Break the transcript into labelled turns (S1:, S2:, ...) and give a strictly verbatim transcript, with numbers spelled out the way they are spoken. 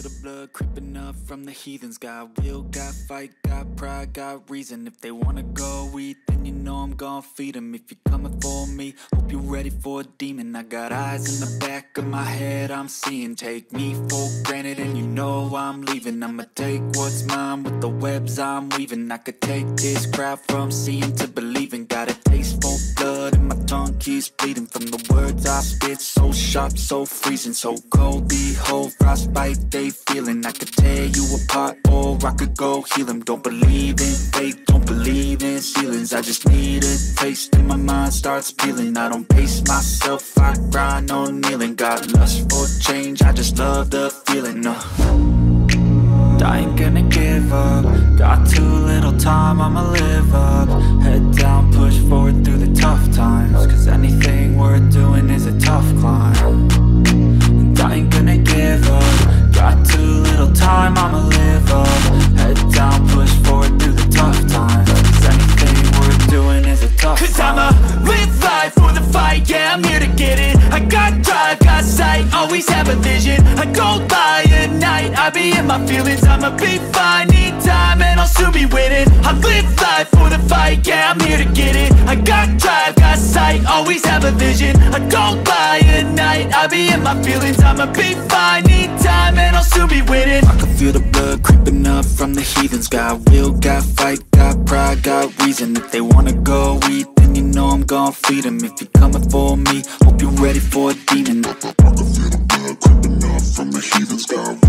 S1: the blood creeping up from the heathens. Got will, got fight, got pride, got reason. If they wanna go eat, then you know I'm gon' feed them. If you're coming for me, hope you're ready for a demon. I got eyes in the back of my head, I'm seeing. Take me for granted and you know I'm leaving. I'ma take what's mine with the webs I'm weaving. I could take this crowd from seeing to believing. Got a taste for blood and my tongue keeps bleeding from the words I spit. So sharp, so freezing, so cold. Behold, frostbite they feeling. I could tear you apart or I could go heal them. Don't believe in fate, don't believe in ceilings. I just need a taste and my mind starts peeling. I don't pace myself, I grind on kneeling. Got lust for change, I just love the feeling. No, I ain't gonna give up. Got too little time, I'ma live up. Head down, push forward through the tough times. Cause anything worth doing is a tough climb. And I ain't gonna give up. Got too little time, I'ma live up. Head down, push forward through the tough times. Cause anything worth doing is a tough Cause climb. I'ma live life for the fight, yeah, I'm here to get it. I got drive, got sight, always have a vision. I go by at night, I be in my feelings. I'ma be fine, need time and I'll soon be winning. I live life for the fight, yeah, I'm here to get it. I got drive, got sight, always have a vision. I go by at night, I be in my feelings. I'ma be fine, need time and I'll soon be winning. I can feel the blood creeping up from the heathens. Got will, got fight, got pride, got reason. If they wanna go eat, then you know I'm gon' feed them. If you're coming for me, hope you're ready for a demon. I can feel the blood creeping up from the heathens. Got